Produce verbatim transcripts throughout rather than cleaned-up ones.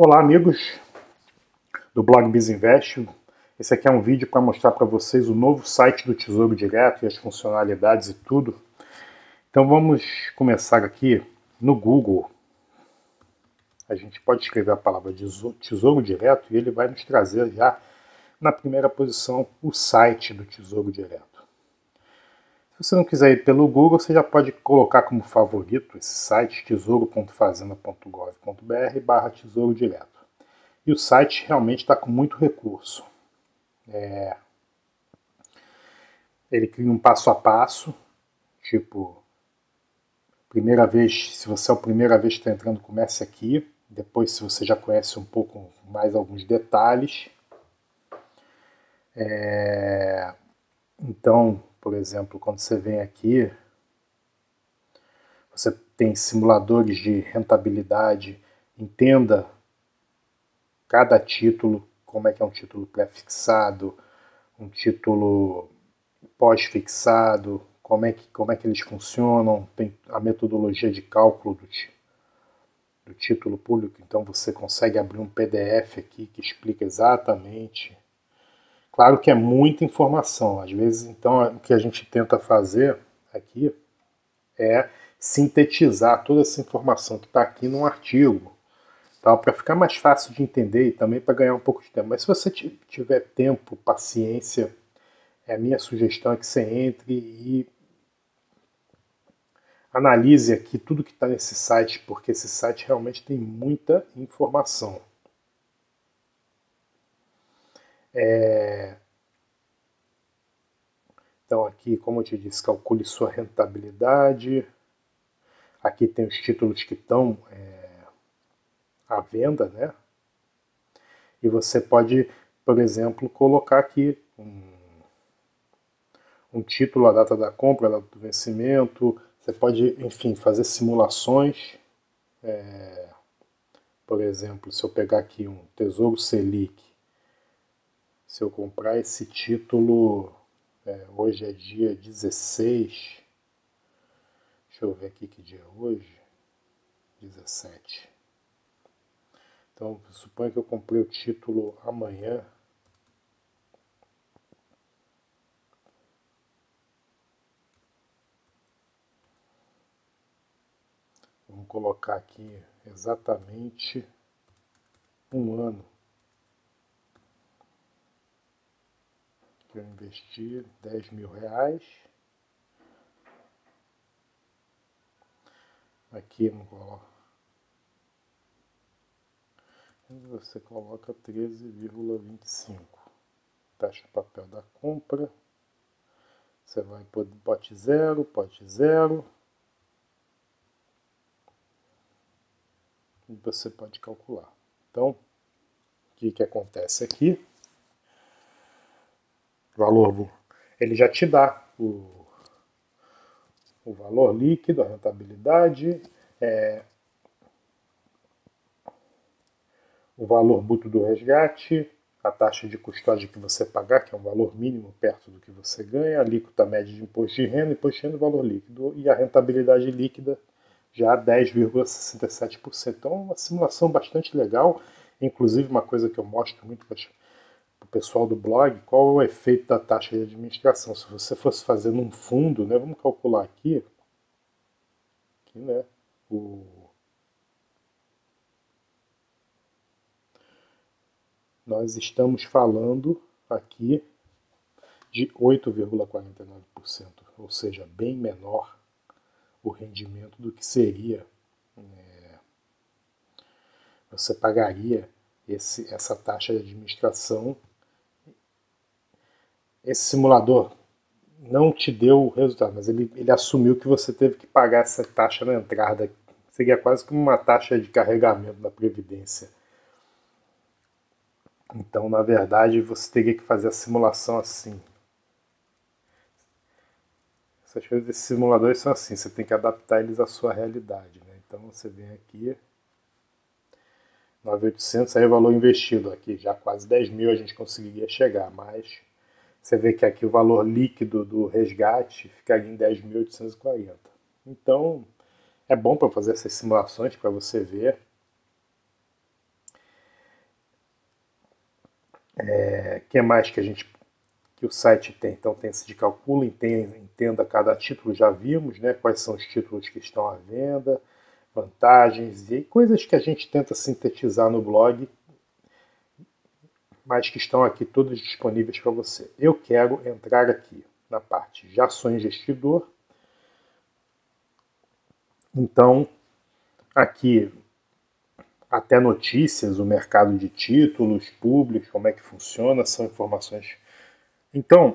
Olá, amigos do blog BizInvest. Esse aqui é um vídeo para mostrar para vocês o novo site do Tesouro Direto e as funcionalidades e tudo. Então vamos começar aqui no Google. A gente pode escrever a palavra Tesouro Direto e ele vai nos trazer já na primeira posição o site do Tesouro Direto. Se você não quiser ir pelo Google, você já pode colocar como favorito esse site tesouro ponto fazenda ponto gov ponto br barra Tesouro Direto. E o site realmente está com muito recurso. É... Ele cria um passo a passo, tipo, primeira vez, se você é a primeira vez que está entrando, comece aqui. Depois, se você já conhece um pouco mais alguns detalhes. É... Então, por exemplo, quando você vem aqui, você tem simuladores de rentabilidade, entenda cada título, como é que é um título pré-fixado, um título pós-fixado, como é que, como é que eles funcionam, tem a metodologia de cálculo do, do título público, então você consegue abrir um P D F aqui que explica exatamente. Claro que é muita informação, às vezes, então, o que a gente tenta fazer aqui é sintetizar toda essa informação que está aqui num artigo, para ficar mais fácil de entender e também para ganhar um pouco de tempo. Mas se você tiver tempo, paciência, a minha sugestão é que você entre e analise aqui tudo que está nesse site, porque esse site realmente tem muita informação. É... Então aqui, como eu te disse, calcule sua rentabilidade. Aqui tem os títulos que estão é, à venda, né? E você pode, por exemplo, colocar aqui um, um título, a data da compra, a data do vencimento. Você pode, enfim, fazer simulações. É, por exemplo, se eu pegar aqui um Tesouro Selic, se eu comprar esse título, é, hoje é dia dezesseis, deixa eu ver aqui que dia é hoje, dezessete. Então, suponha que eu comprei o título amanhã. Vamos colocar aqui exatamente um ano que eu investi dez mil reais. Aqui não coloca. Você coloca treze vírgula vinte e cinco. Taxa de papel da compra. Você vai por pote zero, pote zero. E você pode calcular. Então, o que, que acontece aqui? Valor, ele já te dá o, o valor líquido, a rentabilidade, é, o valor bruto do resgate, a taxa de custódia que você pagar, que é um valor mínimo perto do que você ganha, a alíquota média de imposto de renda, imposto de renda, valor líquido, e a rentabilidade líquida já dez vírgula sessenta e sete por cento. Então, é uma simulação bastante legal, inclusive uma coisa que eu mostro muito para o pessoal do blog, qual é o efeito da taxa de administração. Se você fosse fazer num fundo, né, vamos calcular aqui, aqui né, o... nós estamos falando aqui de oito vírgula quarenta e nove por cento, ou seja, bem menor o rendimento do que seria, é, você pagaria esse, essa taxa de administração. Esse simulador não te deu o resultado, mas ele, ele assumiu que você teve que pagar essa taxa na entrada. Seria quase como uma taxa de carregamento da Previdência. Então, na verdade, você teria que fazer a simulação assim. Essas coisas desses simuladores são assim, você tem que adaptar eles à sua realidade, né? Então, você vem aqui, nove mil e oitocentos, aí o valor investido aqui, já quase dez mil a gente conseguiria chegar, mas você vê que aqui o valor líquido do resgate ficaria em dez mil oitocentos e quarenta. Então, é bom para fazer essas simulações, para você ver. O que mais que a gente que o site tem? Então tem esse de calcula, entenda cada título, já vimos, né? Quais são os títulos que estão à venda, vantagens e coisas que a gente tenta sintetizar no blog, mas que estão aqui todos disponíveis para você. Eu quero entrar aqui na parte Já Sou Investidor. Então, aqui até notícias, o mercado de títulos públicos, como é que funciona, são informações. Então,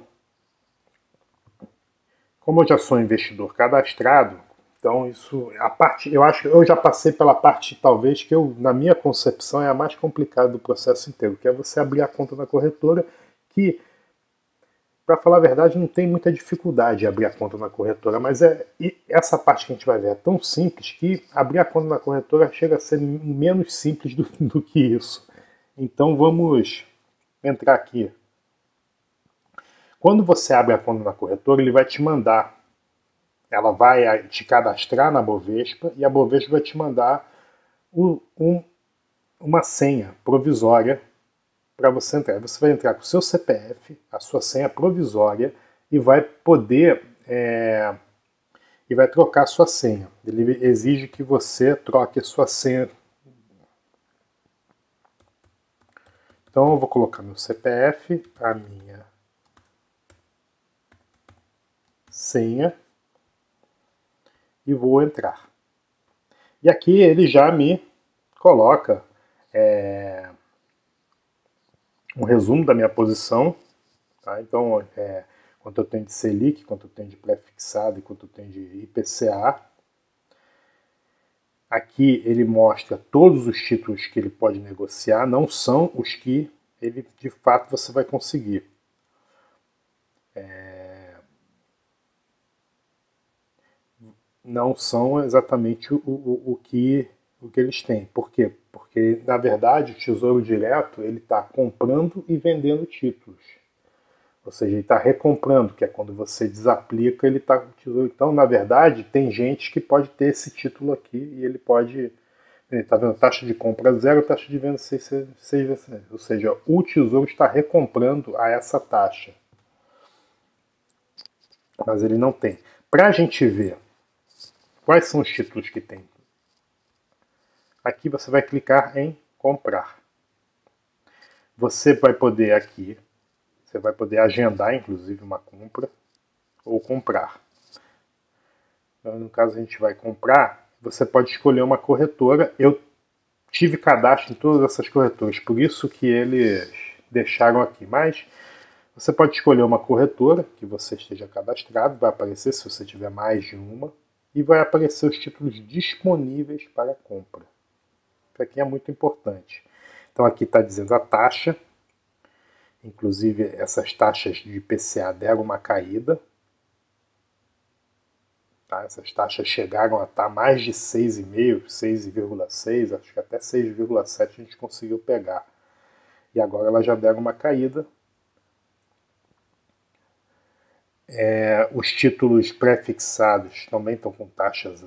como eu já sou investidor cadastrado, então isso, a parte, eu acho que eu já passei pela parte talvez que eu, na minha concepção, é a mais complicada do processo inteiro, que é você abrir a conta na corretora, que, para falar a verdade, não tem muita dificuldade de abrir a conta na corretora, mas é essa parte que a gente vai ver é tão simples que abrir a conta na corretora chega a ser menos simples do, do que isso. Então vamos entrar aqui. Quando você abre a conta na corretora, ele vai te mandar, ela vai te cadastrar na Bovespa e a Bovespa vai te mandar um, um, uma senha provisória para você entrar. Você vai entrar com o seu C P F, a sua senha provisória e vai poder é, e vai trocar a sua senha. Ele exige que você troque a sua senha. Então eu vou colocar meu C P F, a minha senha e vou entrar. E aqui ele já me coloca é, um resumo da minha posição, tá? Então é, quanto eu tenho de Selic, quanto eu tenho de pré-fixado e quanto eu tenho de I P C A. Aqui ele mostra todos os títulos que ele pode negociar, não são os que ele de fato você vai conseguir. É... Não são exatamente o, o, o, que, o que eles têm. Por quê? Porque, na verdade, o Tesouro Direto ele está comprando e vendendo títulos. Ou seja, ele está recomprando, que é quando você desaplica, ele está com o tesouro. Então, na verdade, tem gente que pode ter esse título aqui e ele pode. Está vendo? Taxa de compra zero, taxa de venda seis vezes. Ou seja, o tesouro está recomprando a essa taxa. Mas ele não tem. Para a gente ver quais são os títulos que tem, aqui você vai clicar em comprar. Você vai poder aqui. Você vai poder agendar, inclusive, uma compra ou comprar. Então, no caso, a gente vai comprar, você pode escolher uma corretora. Eu tive cadastro em todas essas corretoras, por isso que eles deixaram aqui. Mas você pode escolher uma corretora que você esteja cadastrado, vai aparecer se você tiver mais de uma, e vai aparecer os títulos disponíveis para compra. Isso aqui é muito importante. Então, aqui está dizendo a taxa. Inclusive, essas taxas de I P C A deram uma caída. Tá? Essas taxas chegaram a estar mais de seis vírgula cinco, seis vírgula seis, acho que até seis vírgula sete a gente conseguiu pegar. E agora elas já deram uma caída. É, os títulos pré-fixados também estão com taxas,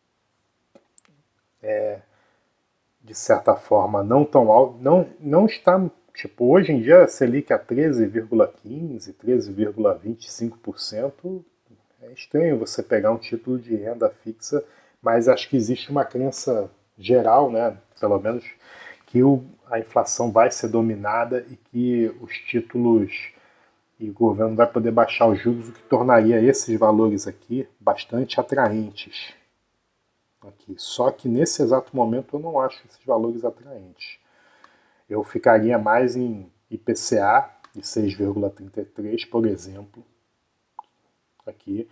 é, de certa forma, não tão altas. Não, não está... Tipo, hoje em dia a Selic a treze vírgula quinze, treze vírgula vinte e cinco por cento, é estranho você pegar um título de renda fixa, mas acho que existe uma crença geral, né, pelo menos, que o, a inflação vai ser dominada e que os títulos e o governo vai poder baixar os juros, o que tornaria esses valores aqui bastante atraentes. Aqui. Só que nesse exato momento eu não acho esses valores atraentes. Eu ficaria mais em I P C A de seis vírgula trinta e três, por exemplo, aqui,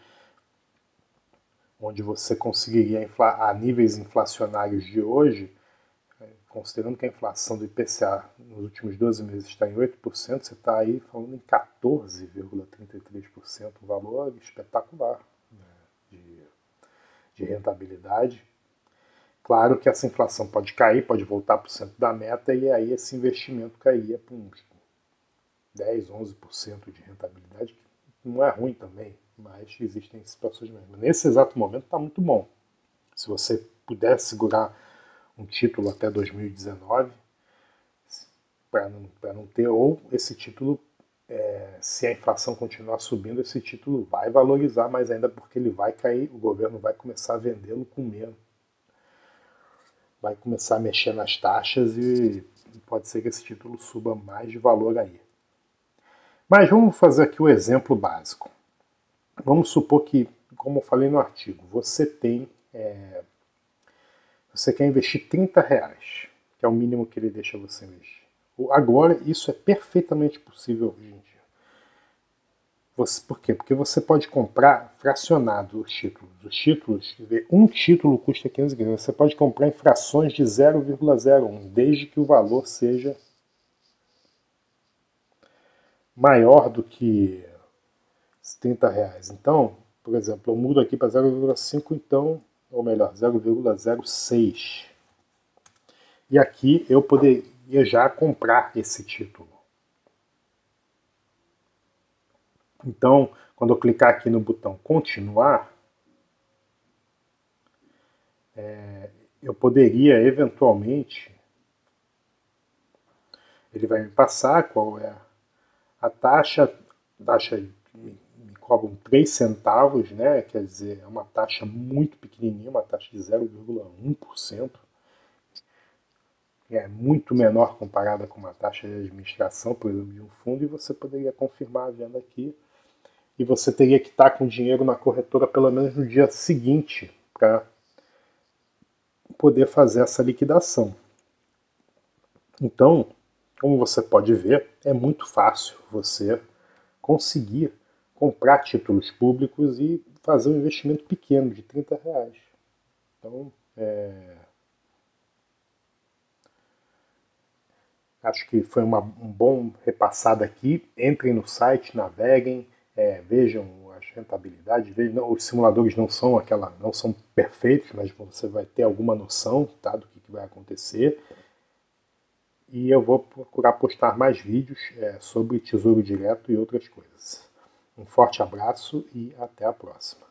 onde você conseguiria, a níveis inflacionários de hoje, considerando que a inflação do I P C A nos últimos doze meses está em oito por cento, você está aí falando em quatorze vírgula trinta e três por cento, um valor espetacular, né, de, de rentabilidade. Claro que essa inflação pode cair, pode voltar para o centro da meta e aí esse investimento cairia para uns dez, onze por cento de rentabilidade, que não é ruim também, mas existem situações mesmo. Nesse exato momento está muito bom. Se você puder segurar um título até dois mil e dezenove, para não, para não ter, ou esse título, é, se a inflação continuar subindo, esse título vai valorizar mais ainda, porque ele vai cair, o governo vai começar a vendê-lo com menos. Vai começar a mexer nas taxas e pode ser que esse título suba mais de valor aí. Mas vamos fazer aqui o exemplo básico. Vamos supor que, como eu falei no artigo, você tem, é, você quer investir trinta reais, que é o mínimo que ele deixa você investir. Agora, isso é perfeitamente possível hoje em dia. Você, por quê? Porque você pode comprar fracionado os títulos. Os títulos, um título custa quinze gramas. Você pode comprar em frações de zero vírgula zero um, desde que o valor seja maior do que trinta reais. Então, por exemplo, eu mudo aqui para zero vírgula cinco, então, ou melhor, zero vírgula zero seis. E aqui eu poderia já comprar esse título. Então, quando eu clicar aqui no botão continuar, é, eu poderia eventualmente, ele vai me passar qual é a taxa, a taxa me, me cobram três centavos, né? Quer dizer, é uma taxa muito pequenininha, uma taxa de zero vírgula um por cento. É muito menor comparada com uma taxa de administração, por exemplo, de um fundo, e você poderia confirmar a venda aqui. E você teria que estar com o dinheiro na corretora pelo menos no dia seguinte para poder fazer essa liquidação. Então, como você pode ver, é muito fácil você conseguir comprar títulos públicos e fazer um investimento pequeno de trinta reais. Então, é... acho que foi uma, um bom repassada aqui. Entrem no site, naveguem, é, vejam as rentabilidades. Vejam, os simuladores não são aquela, não são perfeitos, mas você vai ter alguma noção, tá, do que, que vai acontecer. E eu vou procurar postar mais vídeos é, sobre Tesouro Direto e outras coisas. Um forte abraço e até a próxima.